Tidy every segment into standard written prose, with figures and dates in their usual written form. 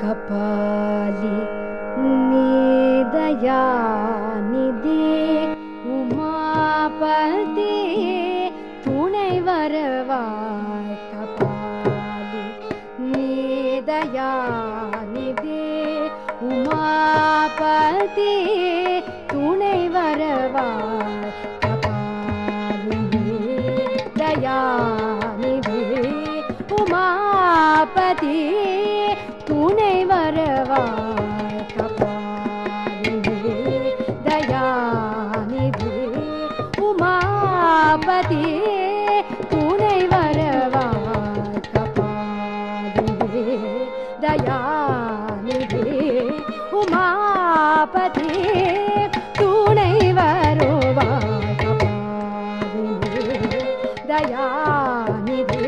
கபாலி நீதயாநிதி உமாபதி துணை வரவாய் கபாலி நீதயாநிதி உமாபதி துணை வரவாய் கபாலி நீதயாநிதி உமாபதி துணை வரவாய் கபாலி தயாநிதி உமாபதி துணை வரவாய் கபாலி தயாநிதி உமாபதி துணை வருவாய் கபாலி தயாநிதி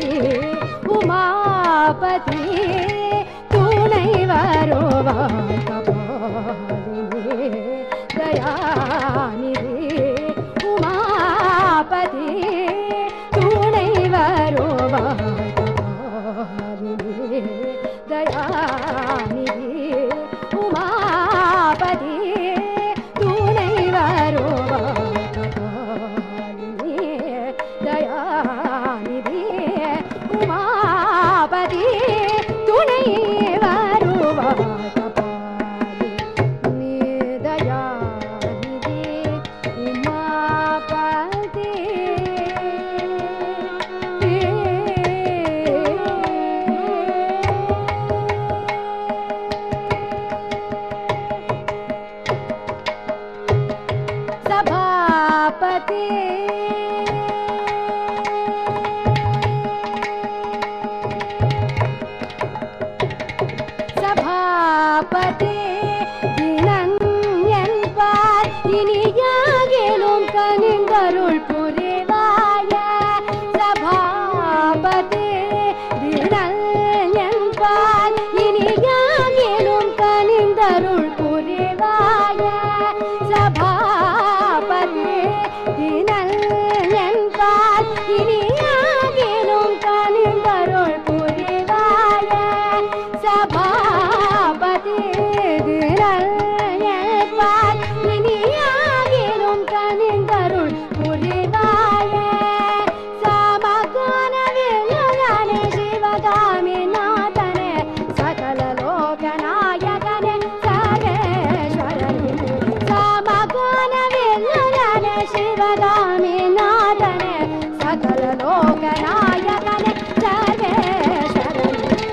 உமாபதி துணை வருவாய் கபாலினி தயாநிதி உமாபதி துணை வருவாய் கபாலினி தயாநிதி உமாபதி துணை வருவாய் கபாலினி தயாநிதி உமாபதி துணை வருவாய் கபாலி நீதயாநிதி உமாபதி சபாபதி சபாபதி தினங்கென்பார் இனியாகேனும் கனிந்தருள் புரிவாய சபாபதி தினங்கென்பார் இனியாகேனும் கனிந்தருள் புரிவாய சபாபதி தினங்கென்பார் இனியாகேனும் கனிந்தருள் புரிவாய சபாபதி தினங்கென்பார் இனியாகேனும் கனிந்தருள் புரிவாய சமகானவில்லுகனே சிவகாமி நாதனே சகல லோகநாயகனே சர்வேஸ்வரனே சமகானவில்லுகனே சிவகாமி நாதனே சகல லோகநாயகனே சர்வேஸ்வரனே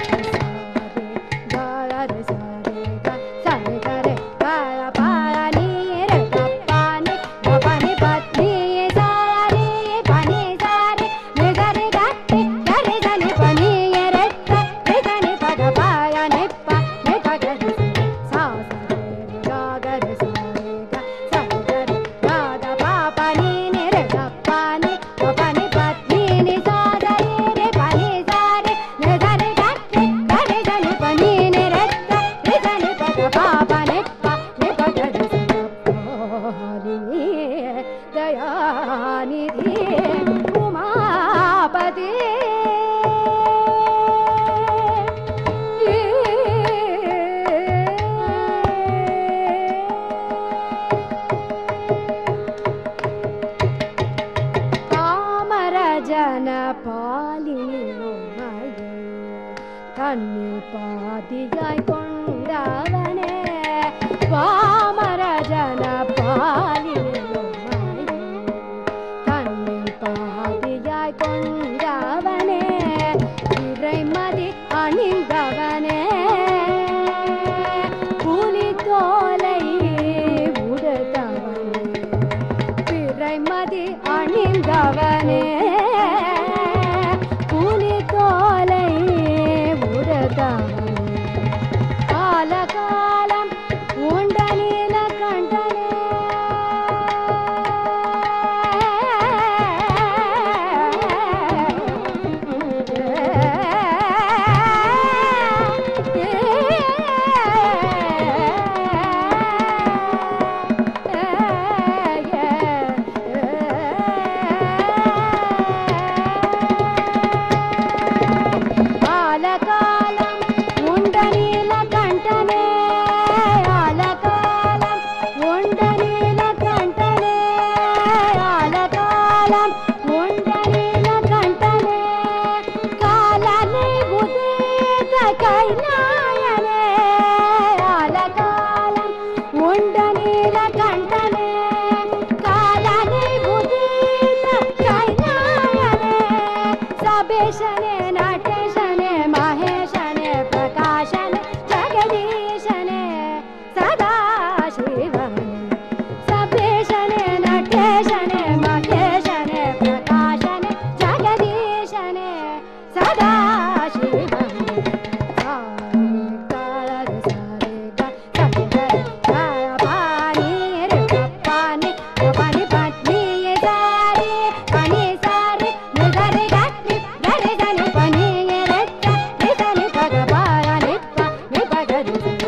ಧರಿಸಿ